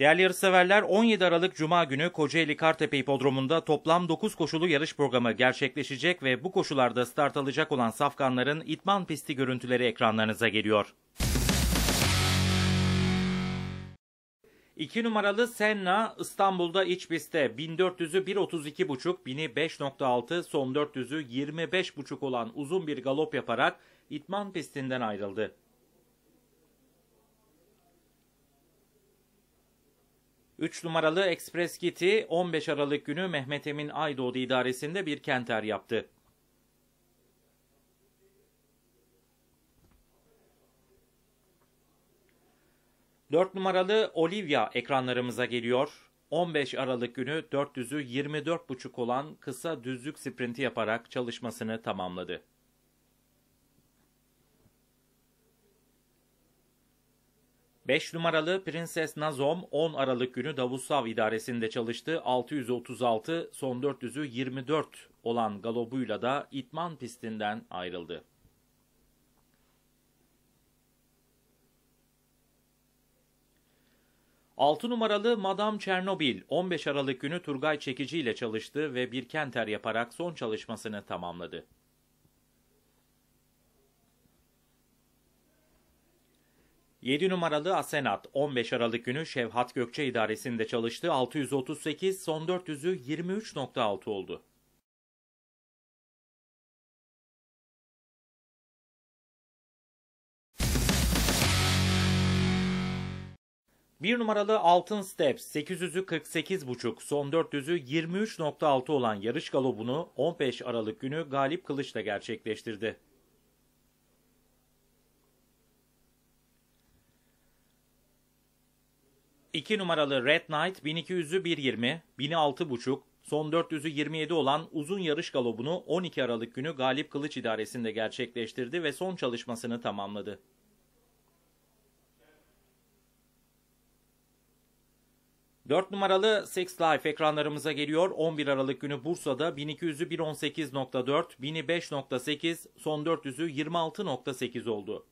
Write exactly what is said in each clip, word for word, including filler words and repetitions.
Değerli yarışseverler, on yedi Aralık Cuma günü Kocaeli Kartepe Hipodromu'nda toplam dokuz koşulu yarış programı gerçekleşecek ve bu koşularda start alacak olan safkanların idman pisti görüntüleri ekranlarınıza geliyor. İki numaralı Senna İstanbul'da iç pistte bin dört yüzü bir otuz iki buçuk, bini beş nokta altı, son dört yüzü yirmi beş buçuk olan uzun bir galop yaparak idman pistinden ayrıldı. üç numaralı Express Kitty on beş Aralık günü Mehmet Emin Aydoğdu idaresinde bir kenter yaptı. dört numaralı Olivia ekranlarımıza geliyor. on beş Aralık günü dört yüzü yirmi dört buçuk olan kısa düzlük sprinti yaparak çalışmasını tamamladı. beş numaralı Prenses Nazom on Aralık günü Davutsav idaresinde çalıştı. altı yüz otuz altı, son dört yüzü yirmi dört olan galobuyla da idman pistinden ayrıldı. altı numaralı Madame Chernobyl on beş Aralık günü Turgay Çekici ile çalıştı ve bir kenter yaparak son çalışmasını tamamladı. yedi numaralı Asenat on beş Aralık günü Şevhat Gökçe idaresinde çalıştı. altı yüz otuz sekiz, son dört yüzü yirmi üç nokta altı oldu. bir numaralı Altın Steps sekiz yüzü kırk sekiz buçuk, son dört yüzü yirmi üç nokta altı olan yarış galobunu on beş Aralık günü Galip Kılıç'la gerçekleştirdi. iki numaralı Red Knight bin iki yüzü bir yirmi, bini altı buçuk, son dört yüzü yirmi yedi olan uzun yarış galobunu on iki Aralık günü Galip Kılıç idaresinde gerçekleştirdi ve son çalışmasını tamamladı. dört numaralı Six Life ekranlarımıza geliyor. on bir Aralık günü Bursa'da bin iki yüzü bir on sekiz nokta dört, bini beş nokta sekiz, son dört yüzü yirmi altı nokta sekiz oldu.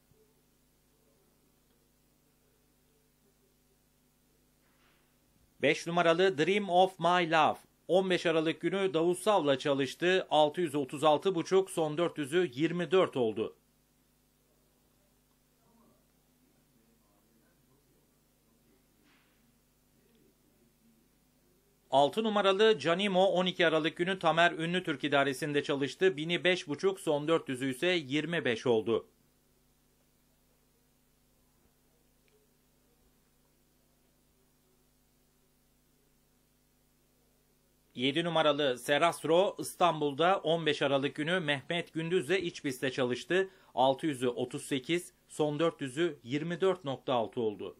beş numaralı Dream of My Love on beş Aralık günü Davutsav'la çalıştı. altı yüz otuz altı buçuk, son dört yüzü yirmi dört oldu. altı numaralı Canimo on iki Aralık günü Tamer Ünlü Türk idaresinde çalıştı. bini beş buçuk, son dört yüzü ise yirmi beş oldu. yedi numaralı Serastro İstanbul'da on beş Aralık günü Mehmet Gündüz'le iç pistte çalıştı. altı yüzü otuz sekiz, son dört yüzü yirmi dört nokta altı oldu.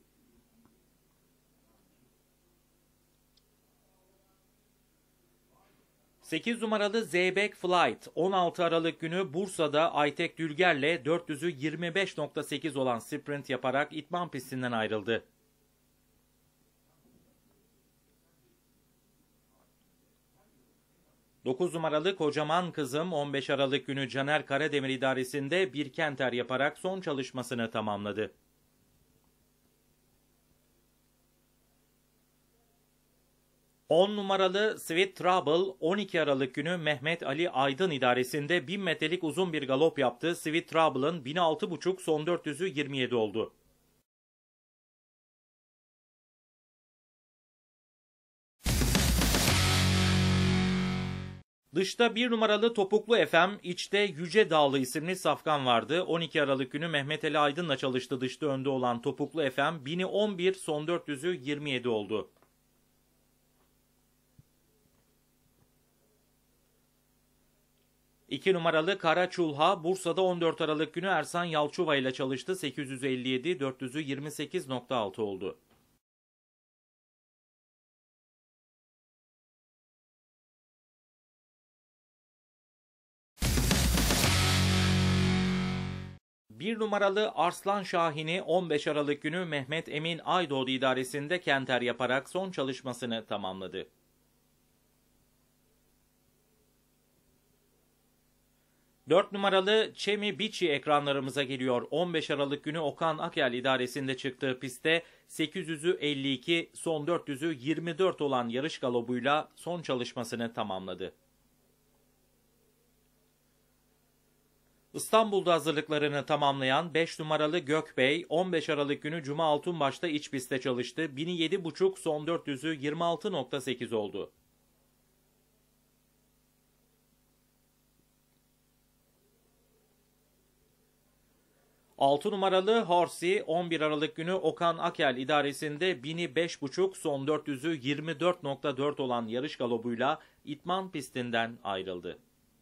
sekiz numaralı Zeybek Flight on altı Aralık günü Bursa'da Aytek Dülger'le dört yüzü yirmi beş nokta sekiz olan sprint yaparak idman pistinden ayrıldı. dokuz numaralı Kocaman Kızım on beş Aralık günü Caner Karademir idaresinde bir kenter yaparak son çalışmasını tamamladı. on numaralı Sweet Trouble on iki Aralık günü Mehmet Ali Aydın idaresinde bin metrelik uzun bir galop yaptı. Sweet Trouble'ın bin altı buçuk, son dört yüzü yirmi yedi oldu. Dışta bir numaralı Topuklu Efem, içte Yüce Dağlı isimli safkan vardı. on iki Aralık günü Mehmet Ali Aydın'la çalıştı dışta önde olan Topuklu Efem, bini on bir, son dört yüzü yirmi yedi oldu. iki numaralı Kara Çulha, Bursa'da on dört Aralık günü Ersan Yalçova ile çalıştı. sekiz yüz elli yedi, dört yüzü yirmi sekiz nokta altı oldu. bir numaralı Arslan Şahin'i on beş Aralık günü Mehmet Emin Aydoğdu idaresinde kenter yaparak son çalışmasını tamamladı. dört numaralı Çemi Biçi ekranlarımıza geliyor. on beş Aralık günü Okan Akel idaresinde çıktığı pistte sekiz yüzü elli iki, son dört yüzü yirmi dört olan yarış galobuyla son çalışmasını tamamladı. İstanbul'da hazırlıklarını tamamlayan beş numaralı Gökbey, on beş Aralık günü Cuma Altunbaş'ta iç pistte çalıştı. bini yedi buçuk, son dört yüzü yirmi altı nokta sekiz oldu. altı numaralı Horsey, on bir Aralık günü Okan Akel idaresinde bini beş buçuk, son dört yüzü yirmi dört nokta dört olan yarış galobuyla İtman pistinden ayrıldı.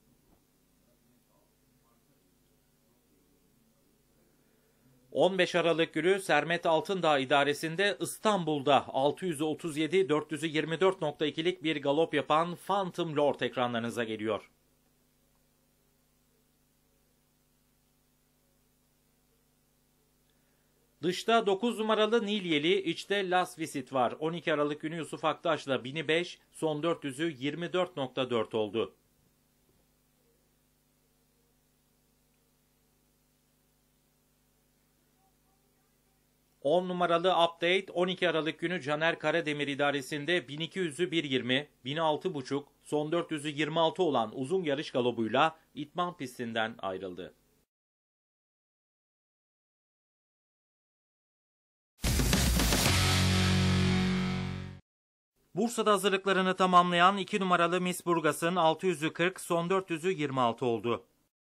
on beş Aralık günü Sermet Altındağ idaresinde İstanbul'da altı yüzü otuz yedi, dört yüzü yirmi dört nokta ikilik bir galop yapan Phantom Lord ekranlarınıza geliyor. Dışta dokuz numaralı Nilyeli, içte Las Visit var. on iki Aralık günü Yusuf Aktaş'la bini beş, son dört yüzü yirmi dört nokta dört oldu. on numaralı Update, on iki Aralık günü Caner Karademir idaresinde bin iki yüzü bir yirmi, bin altı buçuk, son dört yüzü yirmi altı olan uzun yarış galobuyla İtman pistinden ayrıldı. Bursa'da hazırlıklarını tamamlayan iki numaralı Miss Burgas'ın altı yüzü kırk, son dört yüzü yirmi altı oldu.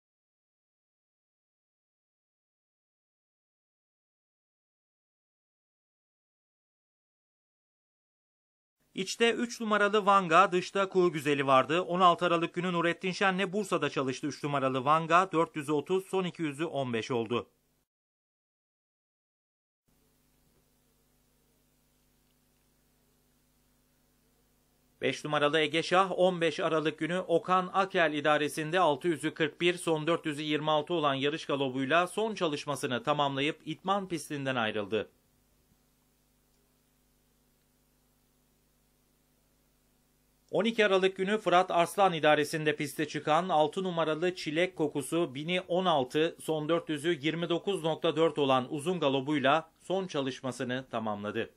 İçte üç numaralı Vanga, dışta Kuğu Güzeli vardı. on altı Aralık günü Nurettin Şen'le Bursa'da çalıştı üç numaralı Vanga, dört yüzü otuz, son iki yüzü on beş oldu. beş numaralı Egeşah, on beş Aralık günü Okan Akel idaresinde altı yüzü kırk bir, son dört yüzü yirmi altı olan yarış galobuyla son çalışmasını tamamlayıp İtman pistinden ayrıldı. on iki Aralık günü Fırat Arslan idaresinde piste çıkan altı numaralı Çilek Kokusu bini on altı, son dört yüzü yirmi dokuz nokta dört olan uzun galobuyla son çalışmasını tamamladı.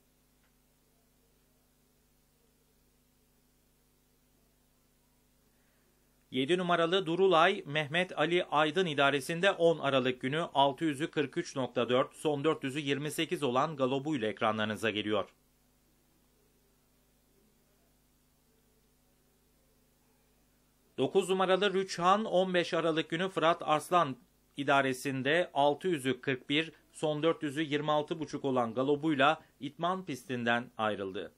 yedi numaralı Durulay, Mehmet Ali Aydın idaresinde on Aralık günü altı yüzü kırk üç nokta dört, son dört yüzü yirmi sekiz olan galobuyla ekranlarınıza geliyor. dokuz numaralı Rüçhan, on beş Aralık günü Fırat Arslan idaresinde altı yüzü kırk bir, son dört yüzü yirmi altı buçuk olan galobuyla İtman pistinden ayrıldı.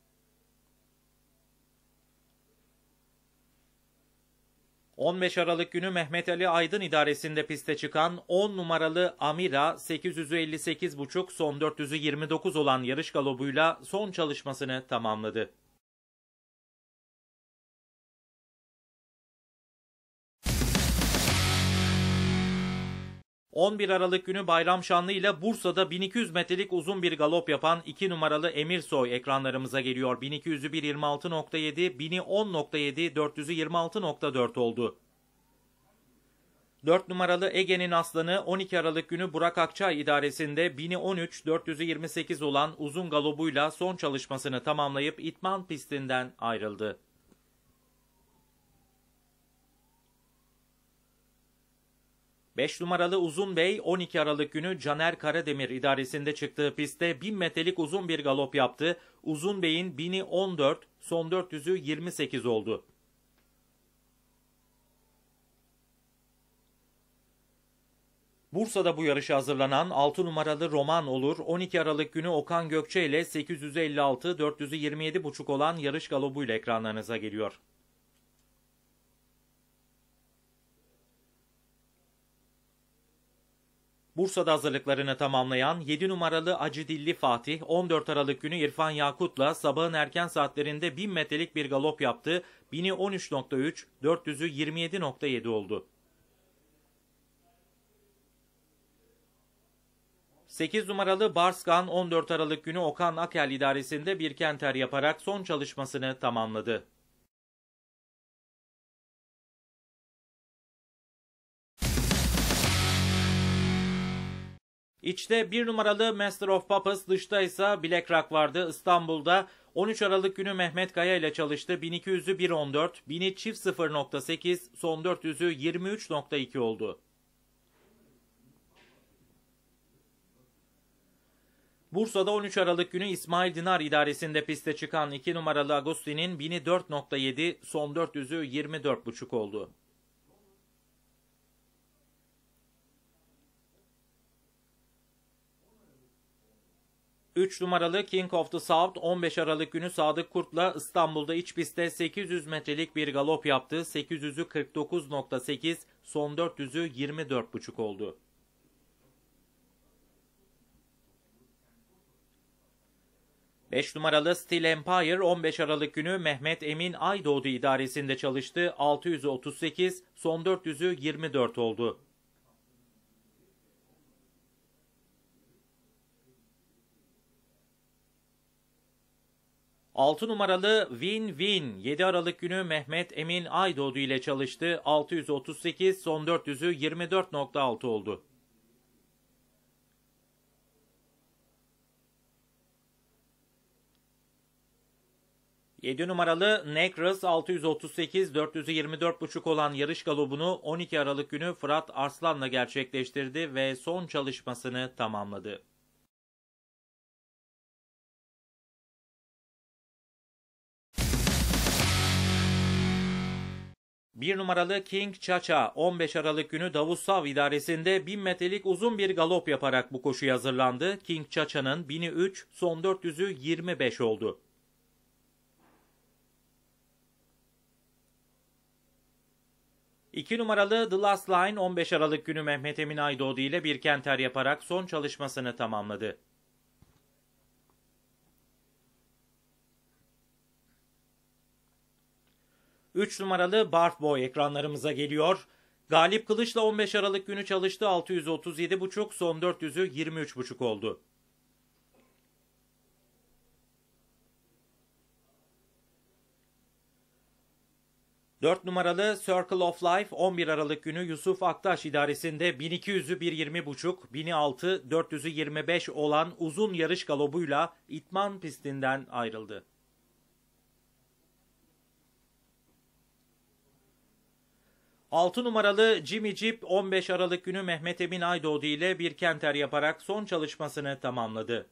on beş Aralık günü Mehmet Ali Aydın idaresinde piste çıkan on numaralı Amira, sekiz yüzü elli sekiz buçuk, son dört yüzü yirmi dokuz olan yarış galobuyla son çalışmasını tamamladı. on bir Aralık günü Bayram Şanlı ile Bursa'da bin iki yüz metrelik uzun bir galop yapan iki numaralı Emirsoy ekranlarımıza geliyor. bin iki yüzü bir yirmi altı nokta yedi, bini on nokta yedi, dört yüzü yirmi altı nokta dört oldu. dört numaralı Ege'nin aslanı on iki Aralık günü Burak Akçay idaresinde bini on üç, dört yüzü yirmi sekiz olan uzun galobuyla son çalışmasını tamamlayıp İtman pistinden ayrıldı. beş numaralı Uzun Bey on iki Aralık günü Caner Karademir idaresinde çıktığı pistte bin metrelik uzun bir galop yaptı. Uzun Bey'in bini on dört, son dört yüzü yirmi sekiz oldu. Bursa'da bu yarışa hazırlanan altı numaralı Roman Olur, on iki Aralık günü Okan Gökçe ile sekiz yüzü elli altı, dört yüzü yirmi yedi buçuk olan yarış galobuyla ekranlarınıza geliyor. Bursa'da hazırlıklarını tamamlayan yedi numaralı Acıdilli Fatih, on dört Aralık günü İrfan Yakut'la sabahın erken saatlerinde bin metrelik bir galop yaptı. bini on üç nokta üç, dört yüzü yirmi yedi nokta yedi oldu. sekiz numaralı Barskan, on dört Aralık günü Okan Akel idaresinde bir kenter yaparak son çalışmasını tamamladı. İçte bir numaralı Master of Puppets, dışta ise Black Rock vardı. İstanbul'da on üç Aralık günü Mehmet Kaya ile çalıştı. bin iki yüzü bir on dört, bini çift sıfır nokta sekiz, son dört yüzü yirmi üç nokta iki oldu. Bursa'da on üç Aralık günü İsmail Dinar idaresinde piste çıkan iki numaralı Agustin'in bini dört nokta yedi, son dört yüzü yirmi dört buçuk oldu. üç numaralı King of the South on beş Aralık günü Sadık Kurt'la İstanbul'da iç pistte sekiz yüz metrelik bir galop yaptı. sekiz yüzü kırk dokuz nokta sekiz, son dört yüzü yirmi dört buçuk oldu. beş numaralı Steel Empire on beş Aralık günü Mehmet Emin Aydoğdu idaresinde çalıştı. altı yüzü otuz sekiz, son dört yüzü yirmi dört oldu. altı numaralı Win Win yedi Aralık günü Mehmet Emin Aydoğdu ile çalıştı. altı yüz otuz sekiz, son dört yüzü yirmi dört nokta altı oldu. yedi numaralı Necros altı yüz otuz sekiz, dört yüzü yirmi dört buçuk olan yarış galobunu on iki Aralık günü Fırat Arslan'la gerçekleştirdi ve son çalışmasını tamamladı. bir numaralı King Chacha on beş Aralık günü Davutsav idaresinde bin metrelik uzun bir galop yaparak bu koşuya hazırlandı. King Chacha'nın bini üç, son dört yüzü yirmi beş oldu. iki numaralı The Last Line on beş Aralık günü Mehmet Emin Aydoğdu ile bir kenter yaparak son çalışmasını tamamladı. üç numaralı Barf Boy ekranlarımıza geliyor. Galip Kılıç'la on beş Aralık günü çalıştı. altı yüz otuz yedi buçuk, son dört yüzü yirmi üç buçuk oldu. dört numaralı Circle of Life on bir Aralık günü Yusuf Aktaş idaresinde bin iki yüzü bir yirmi buçuk, bini altı, dört yüzü yirmi beş olan uzun yarış galobuyla İtman pistinden ayrıldı. altı numaralı Jimmy Jeep on beş Aralık günü Mehmet Emin Aydoğdu ile bir kenter yaparak son çalışmasını tamamladı.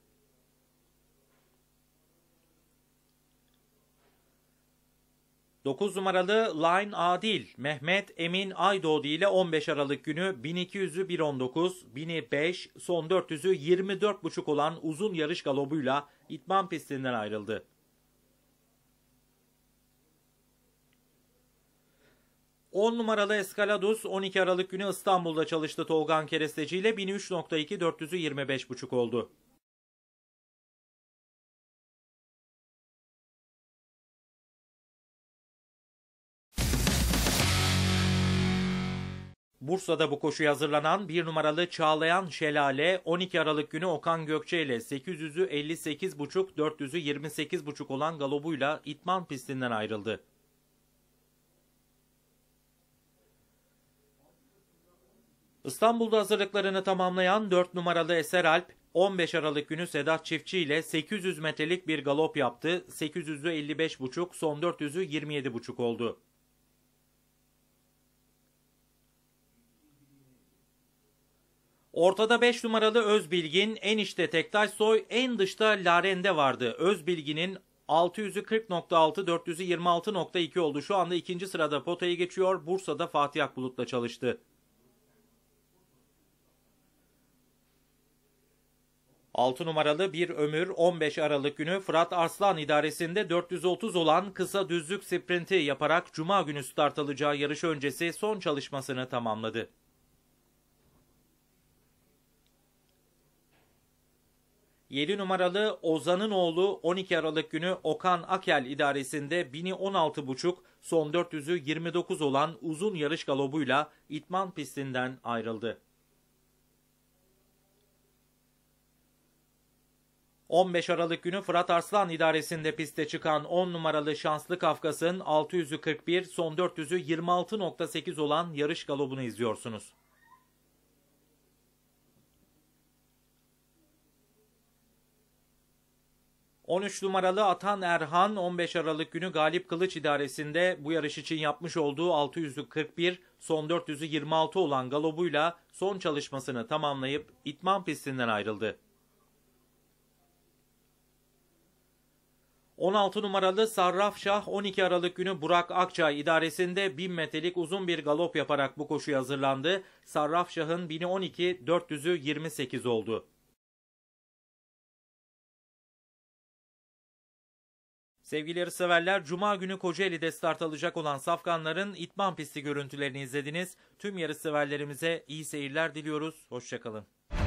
dokuz numaralı Line Adil Mehmet Emin Aydoğdu ile on beş Aralık günü bin iki yüzü bir on dokuz, bini beş, son dört yüzü yirmi dört buçuk olan uzun yarış galobuyla İtman pistinden ayrıldı. on numaralı Escaladus on iki Aralık günü İstanbul'da çalıştı Tolgan Keresteci ile bin üç nokta iki, dört yüzü yirmi beş buçuk oldu. Bursa'da bu koşuya hazırlanan bir numaralı Çağlayan Şelale on iki Aralık günü Okan Gökçe ile sekiz yüzü elli sekiz buçuk, dört yüzü yirmi sekiz buçuk olan galobuyla İtman pistinden ayrıldı. İstanbul'da hazırlıklarını tamamlayan dört numaralı Eser Alp on beş Aralık günü Sedat Çiftçi ile sekiz yüz metrelik bir galop yaptı. sekiz yüzü elli beş buçuk, son dört yüzü yirmi yedi buçuk oldu. Ortada beş numaralı Özbilgin, en içte Tektaşsoy, en dışta Larende vardı. Özbilgin'in altı yüzü kırk nokta altı, dört yüzü yirmi altı nokta iki oldu. Şu anda ikinci sırada potayı geçiyor. Bursa'da Fatih Akbulut'la çalıştı. altı numaralı Bir Ömür on beş Aralık günü Fırat Arslan idaresinde dört yüz otuz olan kısa düzlük sprinti yaparak Cuma günü start alacağı yarış öncesi son çalışmasını tamamladı. yedi numaralı Ozan'ın oğlu on iki Aralık günü Okan Akel idaresinde bini on altı buçuk, son dört yüzü yirmi dokuz olan uzun yarış galobuyla İtman pistinden ayrıldı. on beş Aralık günü Fırat Arslan idaresinde piste çıkan on numaralı Şanslı Kafkas'ın altı yüzü kırk bir, son dört yüzü yirmi altı nokta sekiz olan yarış galobunu izliyorsunuz. on üç numaralı Atan Erhan on beş Aralık günü Galip Kılıç idaresinde bu yarış için yapmış olduğu altı yüzü kırk bir, son dört yüzü yirmi altı olan galobuyla son çalışmasını tamamlayıp İtman pistinden ayrıldı. on altı numaralı Sarrafşah on iki Aralık günü Burak Akçay idaresinde bin metrelik uzun bir galop yaparak bu koşuya hazırlandı. Sarrafşah'ın bini on iki, dört yüzü yirmi sekiz oldu. Sevgili yarışseverler, Cuma günü Kocaeli'de start alacak olan safkanların İtman pisti görüntülerini izlediniz. Tüm yarışseverlerimize iyi seyirler diliyoruz. Hoşça kalın.